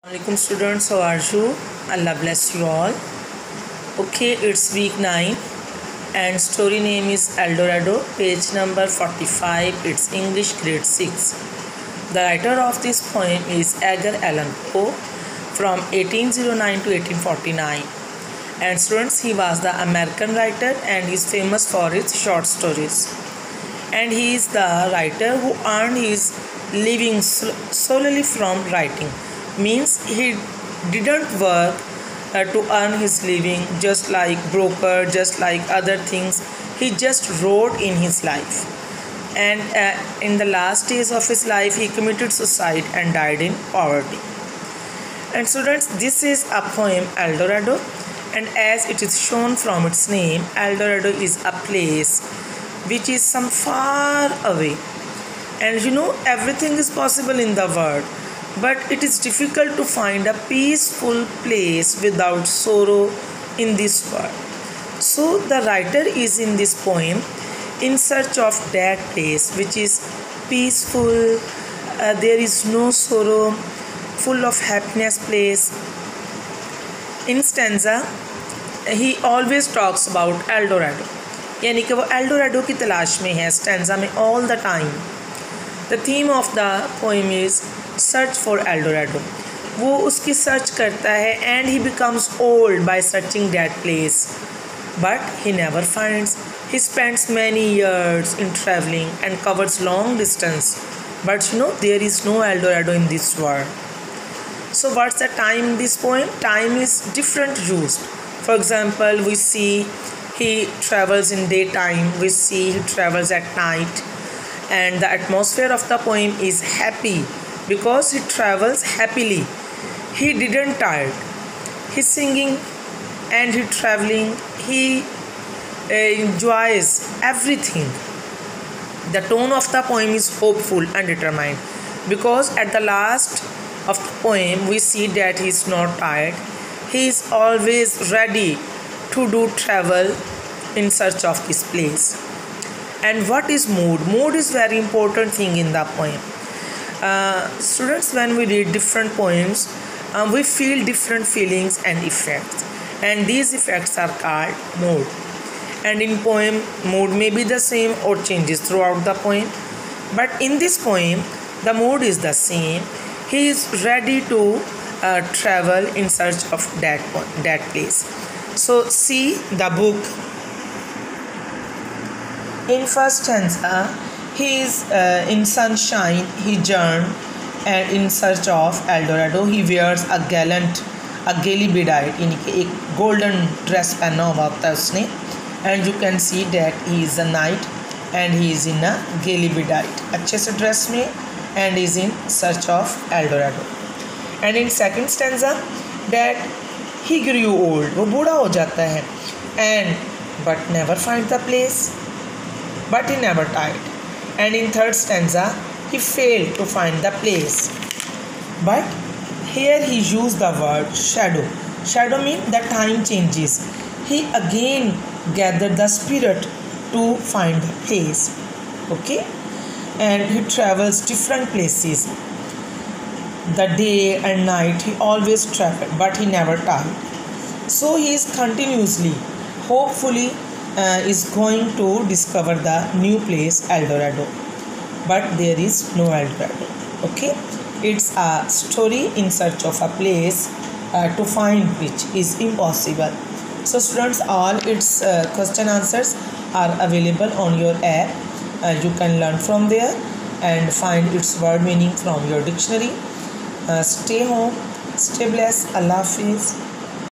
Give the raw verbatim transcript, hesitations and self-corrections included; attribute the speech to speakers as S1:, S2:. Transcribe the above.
S1: Assalamualaikum students, how are you? Allah bless you all. Okay, it's week nine and story name is El Dorado, page number forty-five. It's English grade six. The writer of this poem is Edgar Allan Poe from eighteen oh nine to eighteen forty-nine. And students, he was the American writer and is famous for his short stories. And he is the writer who earned his living solely from writing. Means he didn't work uh, to earn his living just like broker, just like other things. He just wrote in his life. And uh, in the last days of his life, he committed suicide and died in poverty. And students, this is a poem El Dorado, and as it is shown from its name, El Dorado is a place which is some far away. And you know, everything is possible in the world, but it is difficult to find a peaceful place without sorrow in this world. So the writer is in this poem in search of that place which is peaceful, uh, there is no sorrow, full of happiness place. In stanza, he always talks about El Dorado, यानी कि वो L Dorado की तलाश में है stanza में all the time. The theme of the poem is search for El Dorado. वो उसकी सर्च करता है and he becomes old by searching that place. But he never finds. He spends many years in traveling and covers long distance. But you know, there is no El Dorado in this world. So what's the time in this poem? Time is different used. For example, we see he travels in daytime, we see he travels at night. And the atmosphere of the poem is happy because he travels happily. He didn't tired. He's singing and he traveling. He uh, enjoys everything. The tone of the poem is hopeful and determined because at the last of the poem we see that he is not tired. He is always ready to do travel in search of this place. And what is mood? Mood is very important thing in the poem. Uh, students, when we read different poems, uh, we feel different feelings and effects, and these effects are called mood. And in poem, mood may be the same or changes throughout the poem, but in this poem the mood is the same. He is ready to uh, travel in search of that that place. So see the book. In first stanza, he is uh, in sunshine, he journeyed, and in search of El Dorado, he wears a gallant, a gaily bedyed, यानी कि एक golden dress पहना हुआ होता है उसने, and you can see that he is a knight and he is in a gaily bedyed, अच्छे से dress में, and is in search of El Dorado. And in second stanza, that he grew old, वो बूढ़ा हो जाता है, and but never find the place. But he never tired. And in third stanza, he failed to find the place. But here he used the word shadow. Shadow means the time changes. He again gathered the spirit to find the place. Okay? And he travels different places. The day and night he always traveled, but he never tired. So he is continuously, hopefully, Uh, is going to discover the new place El Dorado, but there is no El Dorado. Okay, it's a story in search of a place uh, to find which is impossible. So students, all its uh, question answers are available on your app. Uh, you can learn from there and find its word meaning from your dictionary. Uh, stay home, stay blessed. Allah Hafiz.